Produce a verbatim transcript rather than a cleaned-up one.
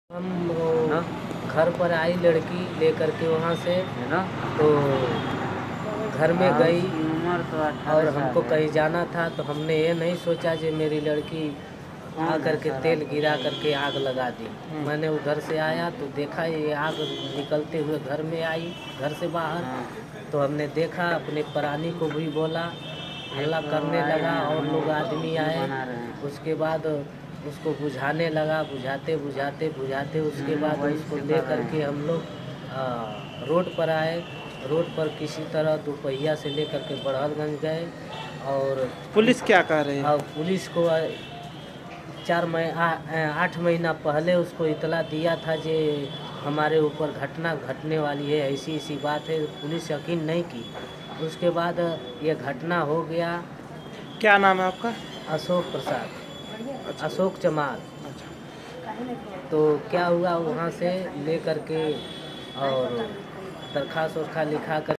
हम वो ना घर पर आई लड़की लेकर के वहाँ से, है ना। तो घर में हाँ, गई उसकी उम्र तो और अठारह हमको साल है। कहीं जाना था, तो हमने ये नहीं सोचा कि मेरी लड़की कौन आ है करके सर, तेल आप गिरा बताइए। करके आग लगा दी। हम्म। मैंने उधर से आया तो देखा ये आग निकलते हुए घर में आई, घर से बाहर। हाँ। तो हमने देखा, अपने प्राणी को भी बोला, हल्ला एक करने आए लगा हैं, और हम लोग उसको आदमी वीडियो आए। बना रहे हैं। उसके बाद उसको बुझाने लगा, बुझाते बुझाते बुझाते उसके हम्म, बाद वही उसको से ले कर रहे करके हैं। हम लोग रोड पर आए। रोड पर किसी तरह दोपहिया से लेकर के बड़हलगंज गए और पुलिस क्या कह रही है? और पुलिस को चार मही आठ महीना पहले उसको इतला दिया था कि हमारे ऊपर घटना घटने वाली है, ऐसी ऐसी बात है। पुलिस यकीन नहीं की। उसके बाद ये घटना हो गया। क्या नाम है आपका? अशोक प्रसाद, अच्छा। अशोक चमार। अच्छा। तो क्या हुआ, वहाँ से ले करके और दरखास्त उरखा लिखा कर